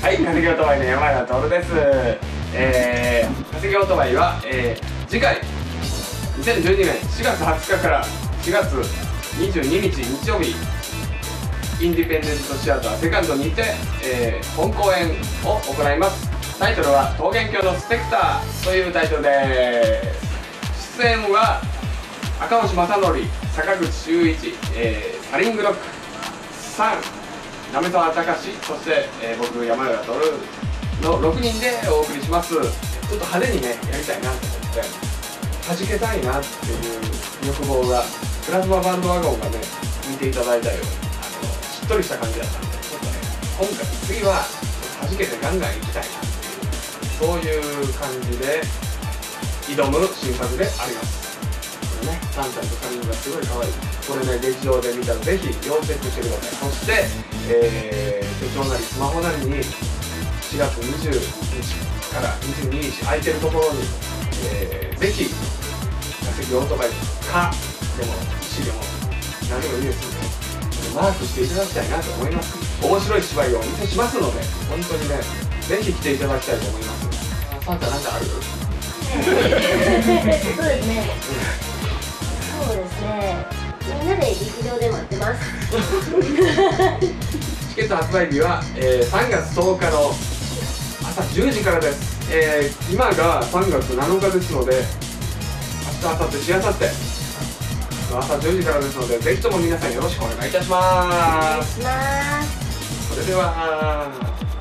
はい、稼ぎオートバイの山田徹です。稼ぎオートバイは、次回2012年4月20日から4月22日日曜日、インディペンデントシアターセカンドにて、本公演を行います。タイトルは桃源郷のスペクターというタイトルです。出演は赤星正則、坂口修一、サリングロックさん、滑沢隆、そして、僕山田徹の6人でお送りします。ちょっと派手にねやりたいなと思って弾けたいなっていう欲望が、プラズマバンドワゴンがね見ていただいたようにしっとりした感じだったんで、ちょっとね今回次は弾けてガンガンいきたいなっていう、そういう感じで挑む新作であります。これね、3歳と3人がすごい可愛い。これね、劇場で見たらぜひ要チェックしてください。そして、手帳なりスマホなりに4月20日から22日空いてるところに、ぜひ稼ぎオートバイかでも1でも何でもいいですのでマークしていただきたいなと思います。面白い芝居をお見せしますので、本当にねぜひ来ていただきたいと思います。サンタなんかある？ そうですね。そうですね。みんなで劇場で待ってます。 チケット発売日は、3月10日の朝10時からです。今が3月7日ですので、明日、明後日、しあさって朝10時からですので、ぜひとも皆さんよろしくお願いいたします。 お願いします。 それでは。